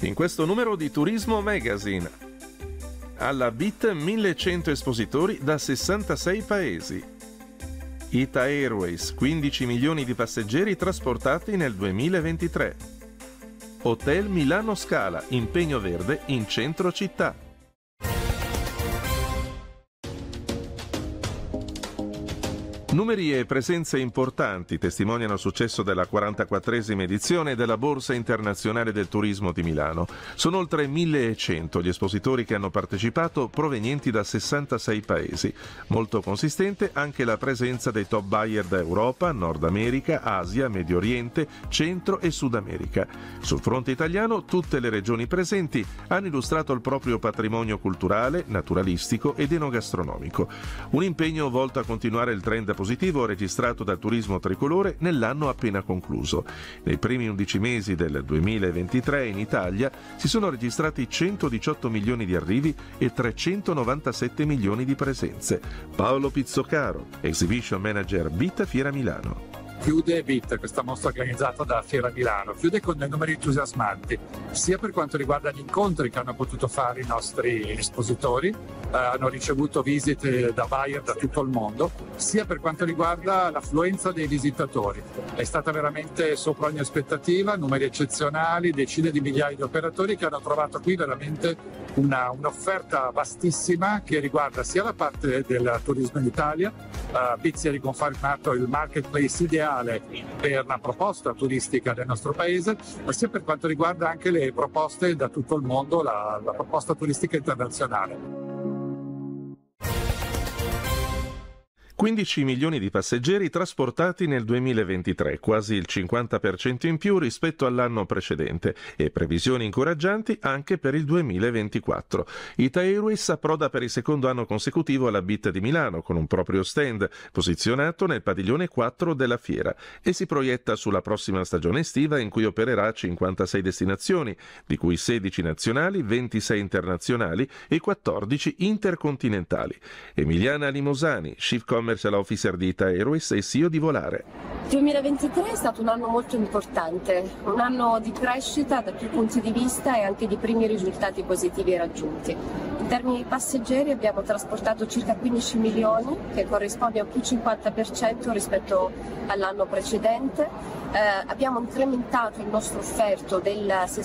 In questo numero di Turismo Magazine, alla BIT 1100 espositori da 66 paesi. Ita Airways, 15 milioni di passeggeri trasportati nel 2023. Hotel Milano Scala, impegno verde in centro città. Numeri e presenze importanti testimoniano il successo della 44esima edizione della Borsa Internazionale del Turismo di Milano. Sono oltre 1100 gli espositori che hanno partecipato, provenienti da 66 paesi. Molto consistente anche la presenza dei top buyer da Europa, Nord America, Asia, Medio Oriente, Centro e Sud America. Sul fronte italiano, tutte le regioni presenti hanno illustrato il proprio patrimonio culturale, naturalistico ed enogastronomico. Un impegno volto a continuare il trend positivo registrato dal turismo tricolore nell'anno appena concluso. Nei primi 11 mesi del 2023 in Italia si sono registrati 118 milioni di arrivi e 397 milioni di presenze. Paolo Pizzocaro, Exhibition Manager BIT Fiera Milano. Chiude BIT, questa mostra organizzata da Fiera Milano, chiude con dei numeri entusiasmanti, sia per quanto riguarda gli incontri che hanno potuto fare i nostri espositori, hanno ricevuto visite da buyer da tutto il mondo, sia per quanto riguarda l'affluenza dei visitatori. È stata veramente sopra ogni aspettativa, numeri eccezionali, decine di migliaia di operatori che hanno trovato qui veramente un'offerta vastissima che riguarda sia la parte del turismo in Italia, BIT si è riconfermato il marketplace ideale per la proposta turistica del nostro paese, ma sia per quanto riguarda anche le proposte da tutto il mondo, la proposta turistica internazionale. 15 milioni di passeggeri trasportati nel 2023, quasi il 50% in più rispetto all'anno precedente, e previsioni incoraggianti anche per il 2024. Ita Airways approda per il secondo anno consecutivo alla BIT di Milano con un proprio stand posizionato nel padiglione 4 della fiera e si proietta sulla prossima stagione estiva in cui opererà 56 destinazioni, di cui 16 nazionali, 26 internazionali e 14 intercontinentali. Emiliana Limosani, Chief Commercial Officer di Ita Airways e CEO di Volare. Il 2023 è stato un anno molto importante, un anno di crescita da più punti di vista e anche di primi risultati positivi raggiunti. In termini di passeggeri abbiamo trasportato circa 15 milioni, che corrisponde a un più 50% rispetto all'anno precedente. Abbiamo incrementato il nostro offerto del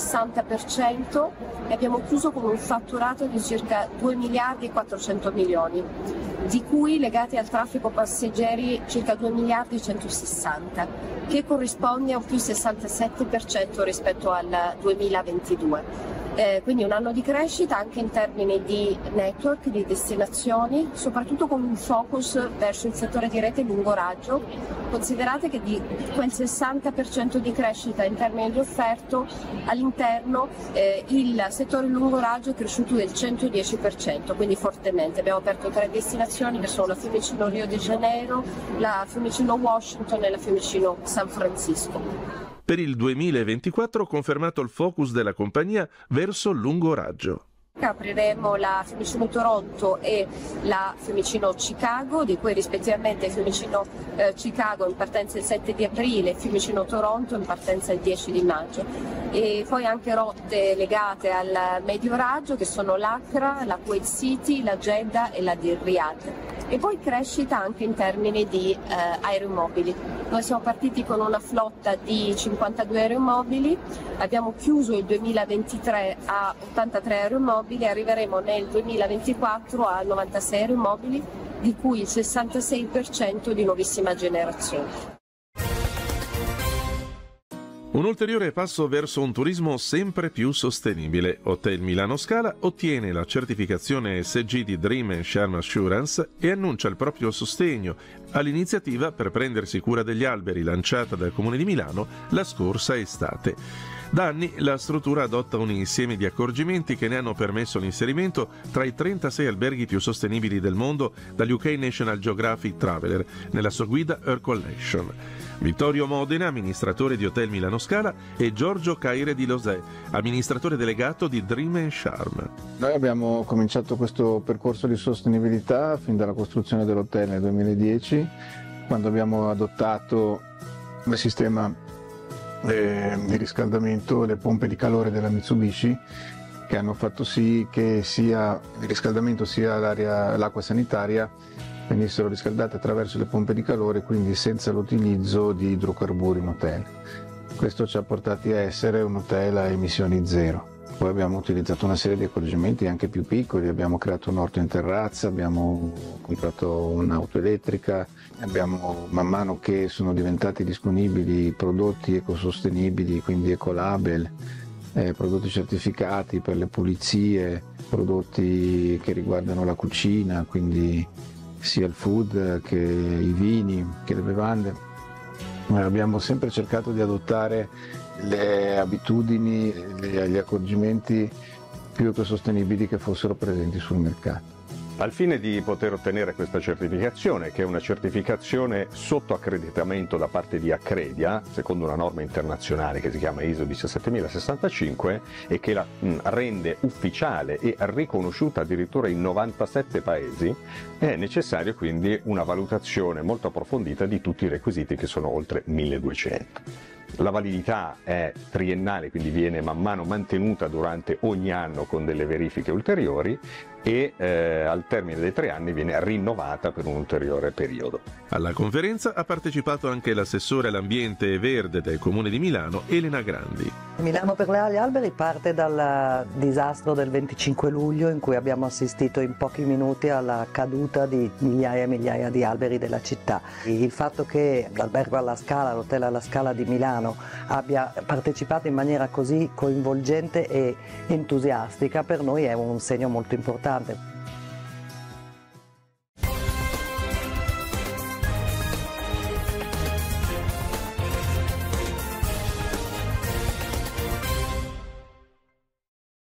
60% e abbiamo chiuso con un fatturato di circa 2 miliardi e 400 milioni, di cui legati al traffico passeggeri circa 2 miliardi e 160, che corrisponde a un più 67% rispetto al 2022. Quindi un anno di crescita anche in termini di network, di destinazioni, soprattutto con un focus verso il settore di rete lungo raggio. Considerate che di quel 60% di crescita in termini di offerto, all'interno il settore lungo raggio è cresciuto del 110%, quindi fortemente. Abbiamo aperto 3 destinazioni che sono la Fiumicino Rio de Janeiro, la Fiumicino Washington e la Fiumicino San Francisco. Per il 2024 ha confermato il focus della compagnia verso il lungo raggio. Apriremo la Fiumicino Toronto e la Fiumicino Chicago, di cui rispettivamente Fiumicino Chicago in partenza il 7 di aprile e Fiumicino Toronto in partenza il 10 di maggio. E poi anche rotte legate al medio raggio che sono l'Accra, la Kuwait City, la Jeddah e la di Riyadh. E poi crescita anche in termini di aeromobili. Noi siamo partiti con una flotta di 52 aeromobili, abbiamo chiuso il 2023 a 83 aeromobili e arriveremo nel 2024 a 96 aeromobili, di cui il 66% di nuovissima generazione. Un ulteriore passo verso un turismo sempre più sostenibile. Hotel Milano Scala ottiene la certificazione ESG di Dream & Charm Assurance e annuncia il proprio sostegno all'iniziativa per prendersi cura degli alberi lanciata dal Comune di Milano la scorsa estate. Da anni la struttura adotta un insieme di accorgimenti che ne hanno permesso l'inserimento tra i 36 alberghi più sostenibili del mondo dall'UK National Geographic Traveler nella sua guida Earth Collection. Vittorio Modena, amministratore di Hotel Milano Scala, e Giorgio Caire di Losè, amministratore delegato di Dream & Charm. Noi abbiamo cominciato questo percorso di sostenibilità fin dalla costruzione dell'hotel nel 2010, quando abbiamo adottato il sistema di riscaldamento, le pompe di calore della Mitsubishi, che hanno fatto sì che sia il riscaldamento sia l'acqua sanitaria venissero riscaldate attraverso le pompe di calore, quindi senza l'utilizzo di idrocarburi in hotel. Questo ci ha portati a essere un hotel a emissioni zero. Poi abbiamo utilizzato una serie di accorgimenti anche più piccoli, abbiamo creato un orto in terrazza, abbiamo comprato un'auto elettrica, abbiamo, man mano che sono diventati disponibili prodotti ecosostenibili, quindi ecolabel, prodotti certificati per le pulizie, prodotti che riguardano la cucina, quindi sia il food che i vini, che le bevande. Abbiamo sempre cercato di adottare le abitudini, gli accorgimenti più ecosostenibili che fossero presenti sul mercato. Al fine di poter ottenere questa certificazione, che è una certificazione sotto accreditamento da parte di Accredia, secondo una norma internazionale che si chiama ISO 17065 e che la rende ufficiale e riconosciuta addirittura in 97 paesi, è necessario quindi una valutazione molto approfondita di tutti i requisiti, che sono oltre 1200. La validità è triennale, quindi viene man mano mantenuta durante ogni anno con delle verifiche ulteriori e al termine dei 3 anni viene rinnovata per un ulteriore periodo. Alla conferenza ha partecipato anche l'assessore all'ambiente e verde del Comune di Milano, Elena Grandi. Milano per gli alberi parte dal disastro del 25 luglio in cui abbiamo assistito in pochi minuti alla caduta di migliaia e migliaia di alberi della città. Il fatto che l'albergo alla Scala, l'hotel alla Scala di Milano abbia partecipato in maniera così coinvolgente e entusiastica per noi è un segno molto importante.